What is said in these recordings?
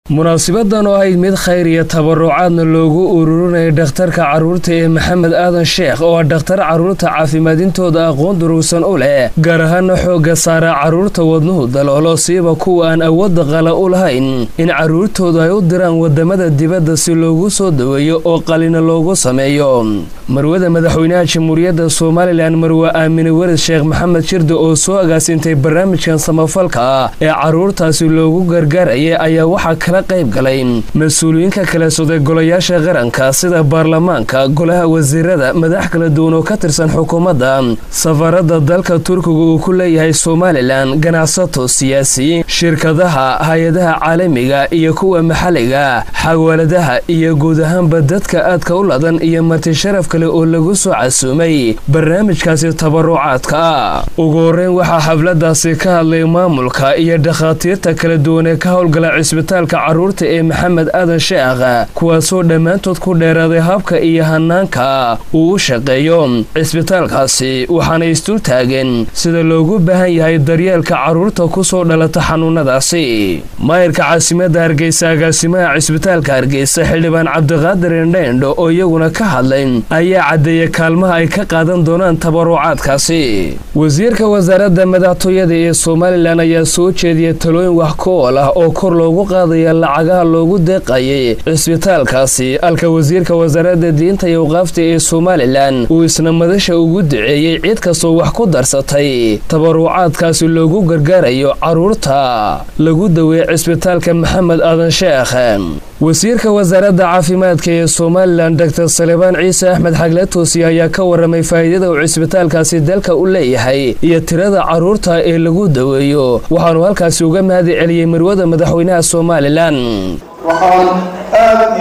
munaasibadan oo ahayd mid khayr iyo tabarucaadna loogu ururinayay dhakhtarka caruurta ee Maxamed Aadan Sheekh oo dhakhtar caruurta caafimaadintooda aqoon durugsan u leh gaar ahaan xooga saara caruurta wadnuhu daloolo siiba kuwa aan awood qala u lahayn in caruurtooda ay u diraan wadamada dibadda si loogu soo daweeyo oo qalina loogu sameeyo marwada madaxweynaha Jamhuuriyadda Soomaaliland Marwa Aamine Warid Sheekh Maxamed Shirde oo soo agaasintay barnaamijkan samafalka ee caruurtaasi loogu gargaarayay ayaa waxa kala qayb galay mas'uuliyiinta kala socday golayaasha qaranka sida baarlamaanka golaha wasiirada madax kala duwan oo ka tirsan xukuumadda safarada dalka Turkiga uu ku leeyahay Soomaaliland ganacsato siyaasiyiin shirkadaha hay'adaha caalamiga iyo kuwa maxalliga xawaaladaha iyo guud ahaanba dadka aadka u ladan iyo marti sharaf kale oo lagu soo casuumay barnaamijkaasi tabarucaadka ugu horreyn waxa xafladaasi ka hadlay maamulka iyo dhakhaatiirta kala duwan ee ka howlgala cisbitaalka caruurta ee Maxamed Aadan Sheekh kuwaasoo dhammaantood ku dheeraaday habka iyo hanaanka uu u shaqeeyo cisbitaalkaasi waxaana istul taagan sida loogu baahan yahay daryeelka caruurta ku soo dhalata xanuunadaasi maayirka caasimadda Hargeysa agaasimaha cisbitaalka Hargeysa xildhibaan Cabdiqaadir Indheendho oo iyaguna ka hadlay ayaa cadeeyay kaalmaha ay ka qaadan doonaan tabarucaadkaasi wasiirka wasaaradda madaxtooyada ee Soomaaliland ayaa soo jeediyay talooyin wax ku ool ah oo kor loogu qaadayo lacagaha loogu deeqayay cisbitaalkaasi alka wasiirka wasaaradda diinta iyo waqaafta ee Soomaaliland uu isna madasha ugu duceeyay cid kastoo wax ku darsatay tabarucaadkaasi loogu gargaarayo caruurta lagu daweeyay cisbitaalka Maxamed Aadan Sheekh wasiirka wasaaradda caafimaadka ee Soomaaliland Dr. Salebaan Ciise Axmed Xagle Toosiye ayaa ka waramay faa'iidada uu cisbitaalkaasi dalka u leeyahay iyo tirada caruurta ee lagu daweeyo waxaanu halkaasi uga mahadceliyay marwada madaxweynaha Soomaaliland waxaan aad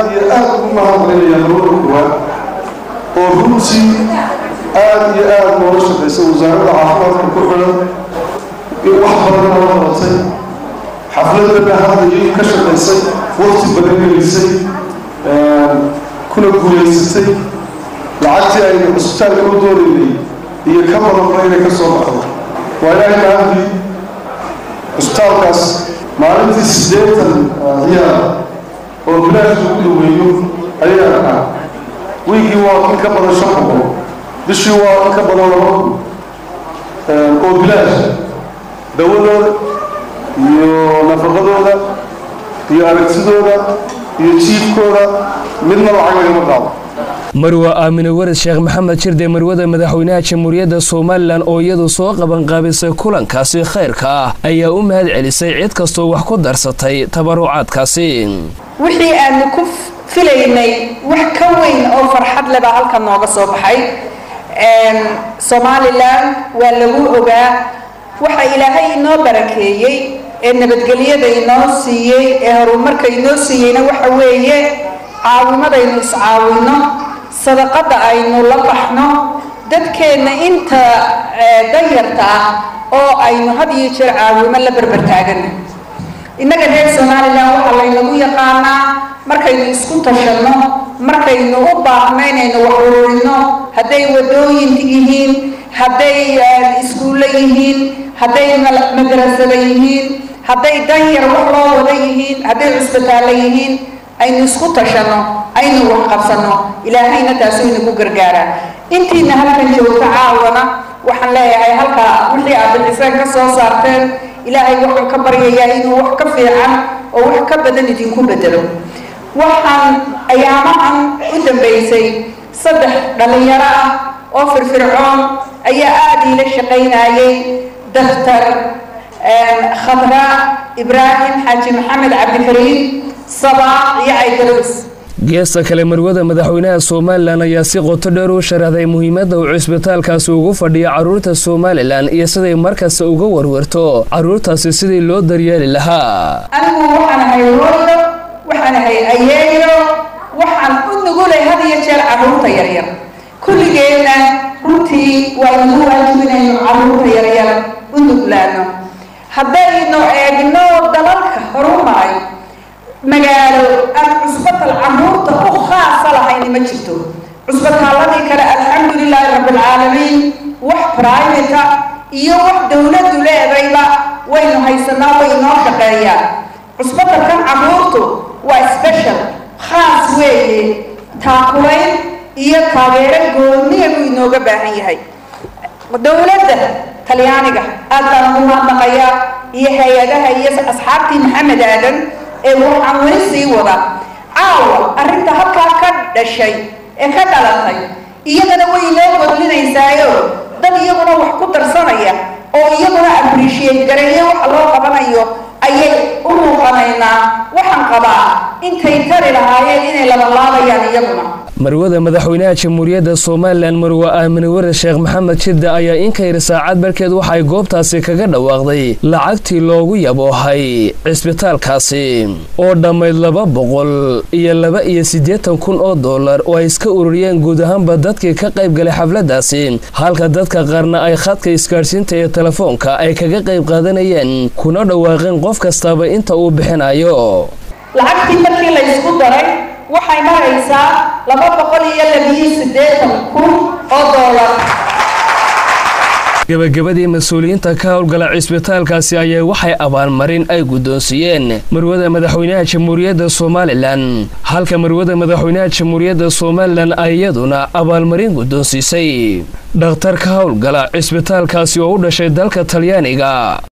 ugu mahadcelinayaa marwada kuwaad oo runtii aad noola shaqaysay wasaaradda caafimaadka ku xiran wax badan oo qabatay xafladana hadda iyo ka shaqaysay waqti badan gelisay kuna guulaysatay lacagtii aynu cisbitaalka u doonaynay iyo ka badanba inay ka soo baxdo waa ilaahay mahadii cisbitaalkaas maalintii 80 ciyaar oo bilaash lagu daweeyo ayaa arkaa wiigii waa in ka badan 500 bishii waa in ka badan 200 oo bilaash dawadooda iyo nafaqadooda iyo aragtidooda iyo jiifkooda midna lacag lagama qaado marwa Aamine Warid Sheekh Maxamed Shirde marwada madaxweynaha Jamhuuriyadda Soomaaliland oo iyadu soo qaban qaabisay kulankaasi khayrka ah ayaa u mahadcelisay cid kastoo wax ku darsatay tabarucaadkaasi wixii aan ku filaynay wax ka weyn oo farxad leh baa halka nooga soo baxay Soomaaliland waa lagu ogaa waxa Ilaahay inoo barakeeyay ee nabadgelyada inoo siiyay ee horumarka inoo siiyayna waxa weeye caawimadaynu iscaawino sadaqada aynu la baxno dadkeena inta danyarta ah oo aynu had iyo jeer caawimo la barbar taagana innaga reer Soomaaliland waxa laynagu yaqaanaa markaynu isku tashano markaynu u baahnaynayno wax ururino hadday wadooyin yihiin hadday iskuulo yihiin hadday madrasada yihiin hadday danyar wax loo wada yihiin hadday cisbitaalo yihiin aynu isku tashano aynu wax qabsano ilaahayna taas uu nagu gargaaraa intiina halkan joogta caawana waxaan leeyahay halka wixii aad bixiseen ka soo saarteen ilaahay waxaan ka baryayaa inuu wax ka fiican oo wax ka badan idinku bedelo waxaan ayaamahan u dambeysay 3 dhalinyaro ah oo firfircoon ayaa aad ila shaqaynayay Dr. Khadra Ibrahim Haji Maxamed Cabdikariim Sabaax iyo Aydaruus geesta kale marwada madaxweynaha Soomaaliland ayaa si qoto dheer u sharaxday muhiimadda uu cisbitaalkaasi ugu fadhiyo caruurta Soomaaliland iyo siday markaas uga warwarto caruurtaasi sidii loo daryeeli lahaa anigu waxaan ahay hooyo waxaan ahay ayeeyo waxaan u nugulay had iyo jeer caruurta yaryar kulligeena runtii waa inuu waajibinayno caruurta yaryar u nuglaano haddaynu eegno dalalka horumaray magaalo aan cusbatal caruurta u khaasa lahayn ma jirto cusbataaladii kale alxamdulilaahi rabbil caalamiin wax private iyo wax dawladdu leedayba waynu haysanaa way noo shaqeeyaan cusbatalkan caruurta agoontu waa special khaas weeye taakulayn iyo taageero gooniya buu inooga baahan yahay dowladda talyaaniga aad baan ugu mahadnaqayaa iyo hay-adaha iyo asxaabtii maxamed aadan ee waxaan weli sii wada caawa arrinta halkaa ka dhashay ee ka dhalatay iyadana way loo godlinaysaayo dad iyaguna wax ku darsanaya oo iyaguna appreciate gareeya waxa loo qabanayo ayay u muuqanaynaa waxaan qabaa intay tari lahaayeen inay labalaabayaan iyaguna marwada madaxweynaha jamhuuriyadda Soomaaliland Marwa Aamine Ware Sheekh Maxamed Shidda ayaa in ka yar saacad barkeed waxay goobtaasi kaga dhawaaqday lacagtii loogu yaboohay cisbitaalkaasi oo dhammayd $282,000 oo ay iska ururiyeen guud ahaanba dadkii ka qayb galay xafladaasi halka dadka qaarna ay khadka isgaarsiinta ee telefoonka ay kaga qayb qaadanayeen kuna dhawaaqeen qof kastaba inta uu bixinayo lacagtii markii la isku daray waxay maraysaa $282,000 gabagabadii mas'uuliyiinta ka howlgala cisbitaalkaasi ayaa waxay abaalmarin ay guddoonsiiyeen marwada madaxweynaha jamhuuriyadda Soomaaliland halka marwada madaxweynaha jamhuuriyadda Soomaaliland ayaduna abaalmarin guddoonsiisay dhakhtar ka howlgala cisbitaalkaasi oo u dhashay dalka Talyaaniga